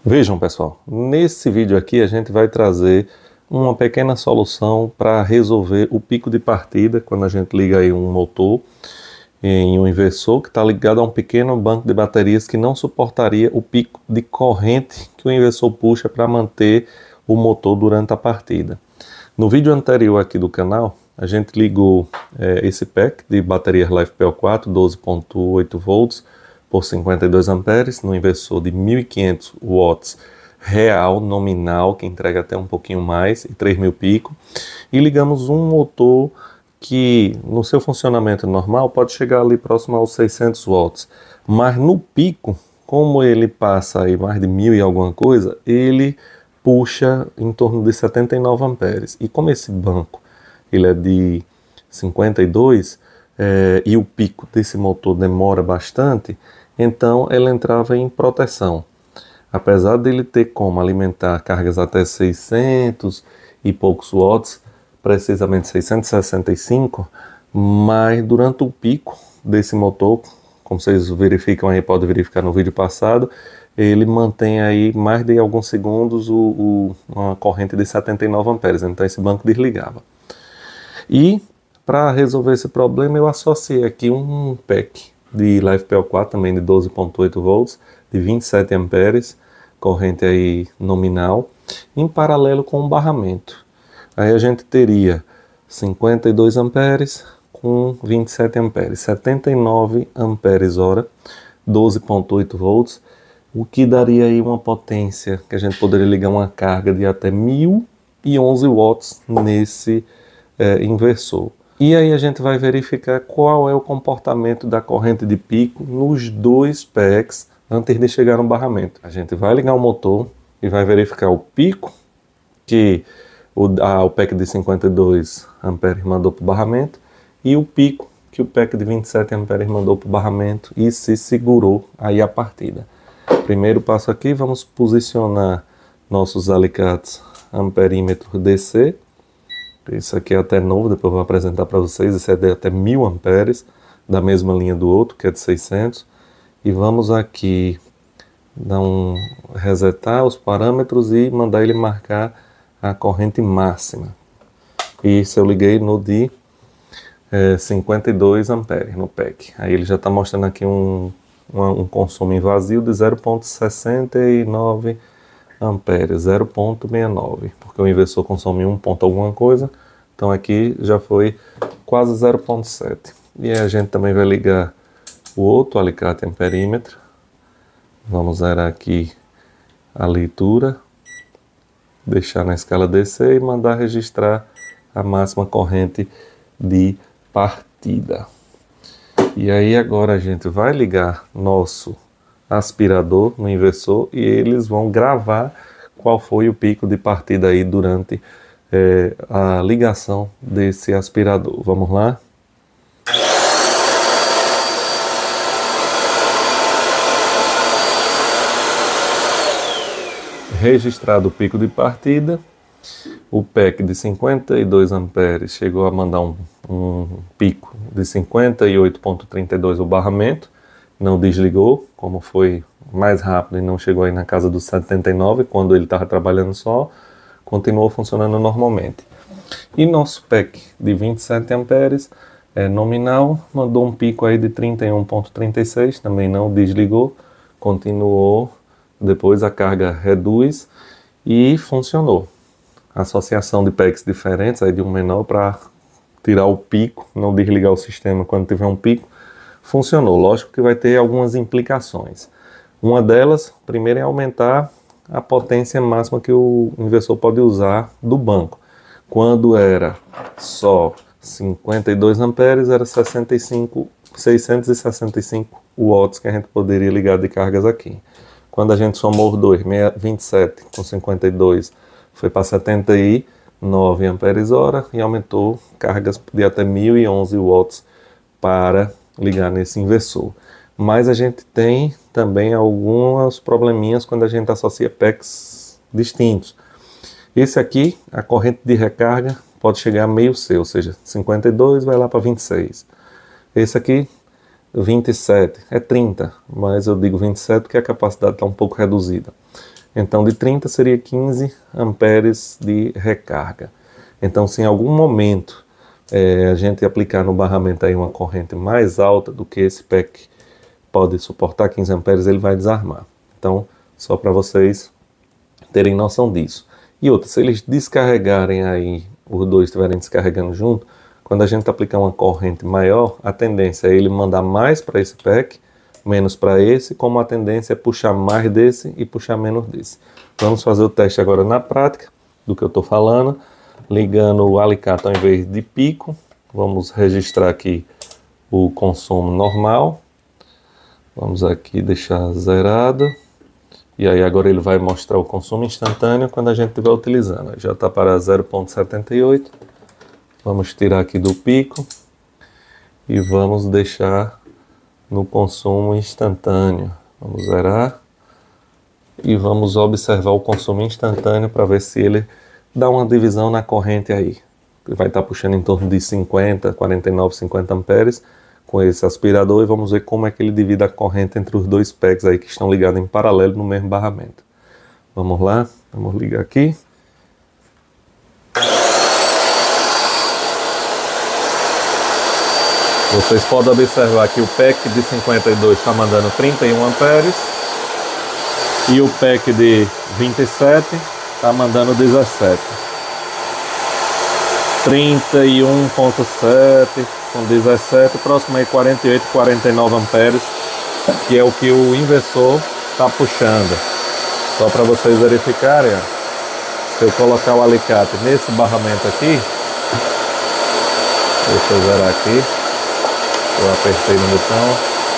Vejam, pessoal, nesse vídeo aqui a gente vai trazer uma pequena solução para resolver o pico de partida quando a gente liga aí um motor em um inversor que está ligado a um pequeno banco de baterias que não suportaria o pico de corrente que o inversor puxa para manter o motor durante a partida. No vídeo anterior aqui do canal, a gente ligou esse pack de baterias LiFePO4 12.8 volts por 52 amperes no inversor de 1500 watts real nominal, que entrega até um pouquinho mais, e 3000 pico, e ligamos um motor que no seu funcionamento normal pode chegar ali próximo aos 600 watts, mas no pico, como ele passa aí mais de 1000 e alguma coisa, ele puxa em torno de 79 amperes, e como esse banco ele é de 52 e o pico desse motor demora bastante, então ela entrava em proteção. Apesar dele ter como alimentar cargas até 600 e poucos watts, precisamente 665, mas durante o pico desse motor, como vocês verificam aí, pode verificar no vídeo passado, ele mantém aí mais de alguns segundos uma corrente de 79 amperes, então esse banco desligava. E para resolver esse problema eu associei aqui um pack de LiFePO4 também de 12.8 volts, de 27 amperes, corrente aí nominal, em paralelo com um barramento. Aí a gente teria 52 amperes com 27 amperes, 79 amperes hora, 12.8 volts, o que daria aí uma potência que a gente poderia ligar uma carga de até 1011 watts nesse inversor. E aí a gente vai verificar qual é o comportamento da corrente de pico nos dois packs antes de chegar no barramento. A gente vai ligar o motor e vai verificar o pico que o pack de 52 amperes mandou para o barramento e o pico que o pack de 27 amperes mandou para o barramento e se segurou aí a partida. Primeiro passo aqui, vamos posicionar nossos alicates amperímetro DC. Isso aqui é até novo, depois eu vou apresentar para vocês. Esse é de até 1000 amperes, da mesma linha do outro, que é de 600. E vamos aqui resetar os parâmetros e mandar ele marcar a corrente máxima. E isso eu liguei no de 52 amperes no pack. Aí ele já está mostrando aqui um consumo em vazio de 0,69 amperes, 0,69, porque o inversor consome 1 ponto alguma coisa, então aqui já foi quase 0,7. E aí a gente também vai ligar o outro alicate amperímetro, vamos zerar aqui a leitura, deixar na escala DC e mandar registrar a máxima corrente de partida. E aí agora a gente vai ligar nosso aspirador no inversor e eles vão gravar qual foi o pico de partida aí durante a ligação desse aspirador. Vamos lá? Registrado o pico de partida, o pack de 52 amperes chegou a mandar um pico de 58.32 o barramento, não desligou, como foi mais rápido e não chegou aí na casa dos 79, quando ele estava trabalhando só, continuou funcionando normalmente. E nosso pack de 27 amperes nominal, mandou um pico aí de 31.36, também não desligou, continuou, depois a carga reduz e funcionou. Associação de packs diferentes, aí de um menor para tirar o pico, não desligar o sistema quando tiver um pico, funcionou. Lógico que vai ter algumas implicações. Uma delas, primeiro, é aumentar a potência máxima que o inversor pode usar do banco. Quando era só 52 amperes, era 665 watts que a gente poderia ligar de cargas aqui. Quando a gente somou os dois, 27 com 52, foi para 79 amperes hora e aumentou cargas de até 1011 watts para ligar nesse inversor. Mas a gente tem também alguns probleminhas quando a gente associa packs distintos. Esse aqui, a corrente de recarga pode chegar a meio C, ou seja, 52 vai lá para 26. Esse aqui, 27, é 30, mas eu digo 27 porque a capacidade está um pouco reduzida. Então de 30 seria 15 amperes de recarga. Então se em algum momento a gente aplicar no barramento aí uma corrente mais alta do que esse PEC pode suportar, 15 amperes, ele vai desarmar. Então, só para vocês terem noção disso. E outra, se eles descarregarem aí, os dois estiverem descarregando junto, quando a gente aplicar uma corrente maior, a tendência é ele mandar mais para esse PEC, menos para esse, como a tendência é puxar mais desse e puxar menos desse. Vamos fazer o teste agora na prática, do que eu estou falando, ligando o alicate ao invés de pico. Vamos registrar aqui o consumo normal. Vamos aqui deixar zerado. E aí agora ele vai mostrar o consumo instantâneo quando a gente estiver utilizando. Já está para 0,78. Vamos tirar aqui do pico. E vamos deixar no consumo instantâneo. Vamos zerar. E vamos observar o consumo instantâneo para ver se ele dá uma divisão na corrente aí. Ele vai estar puxando em torno de 50, 49, 50 amperes com esse aspirador, e vamos ver como é que ele divide a corrente entre os dois PECs aí que estão ligados em paralelo no mesmo barramento. Vamos lá, vamos ligar aqui. Vocês podem observar que o PEC de 52 está mandando 31 amperes e o PEC de 27 está mandando 17. 31,7 com 17, próximo aí 48, 49 amperes, que é o que o inversor está puxando. Só para vocês verificarem, ó, se eu colocar o alicate nesse barramento aqui, deixa eu zerar aqui, eu apertei no botão,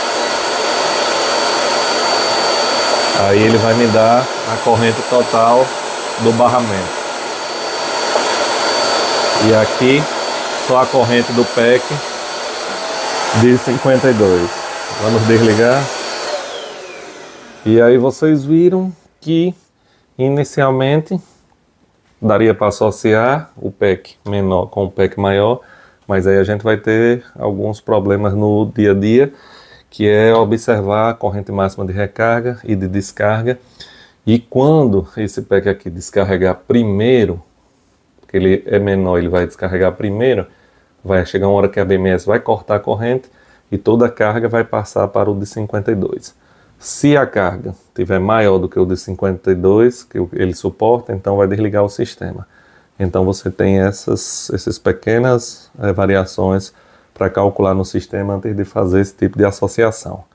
aí ele vai me dar a corrente total do barramento. E aqui só a corrente do PEC de 52. Vamos desligar. E aí vocês viram que inicialmente daria para associar o PEC menor com o PEC maior, mas aí a gente vai ter alguns problemas no dia a dia, que é observar a corrente máxima de recarga e de descarga. E quando esse PEC aqui descarregar primeiro, porque ele é menor, ele vai descarregar primeiro, vai chegar uma hora que a BMS vai cortar a corrente e toda a carga vai passar para o de 52. Se a carga tiver maior do que o de 52, que ele suporta, então vai desligar o sistema. Então você tem essas pequenas variações para calcular no sistema antes de fazer esse tipo de associação.